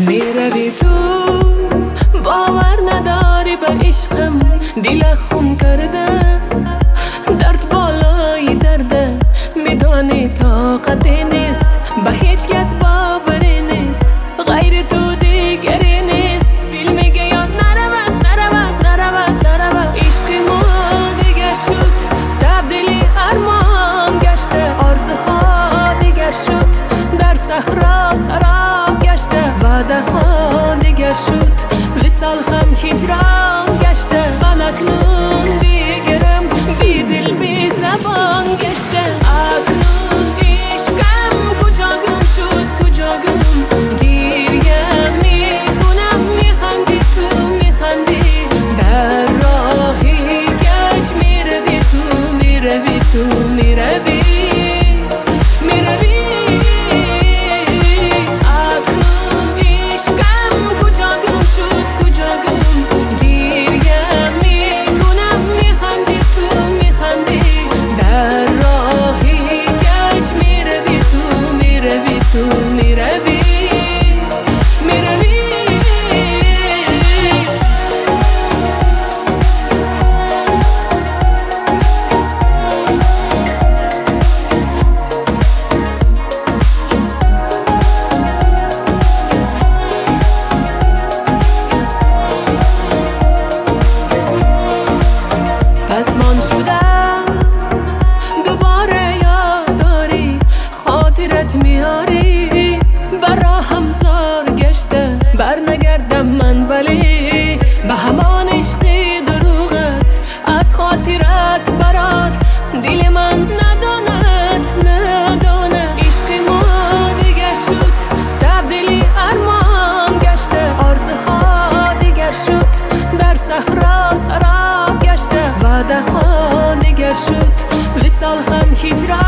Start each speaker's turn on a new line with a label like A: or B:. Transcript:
A: میروی تو باور نداری به عشقم دل خون کرده درد بالای درده میدانی طاقتی نیست به هیچ کس باوری نیست غیر تو دیگری نیست دل میگه یا نرود نرود نرود نرود عشق ما دیگر شد تبدیلی ارمان گشته آرزوها دیگر شد در صحرا سراب گشته وعده ها دیگر شد وصال هم هجران گشته من اکنون دیگرم بی دل بی زبان گشته اکنون عشقم کجا گم شد کجا گم گریه میکنم میخندی تو میخندی در راهی گشت میروی تو میروی تو میروی میاری برا همزار گشته برنگردم من ولی به همان عشقی دروغت از خاطرت برار دل من نداند نداند عشق ما دیگر شد تبدیلی ارمان گشته آرزوها دیگر شد در صحرا سراب گشته وعده ها دیگر شد وصال هم هجران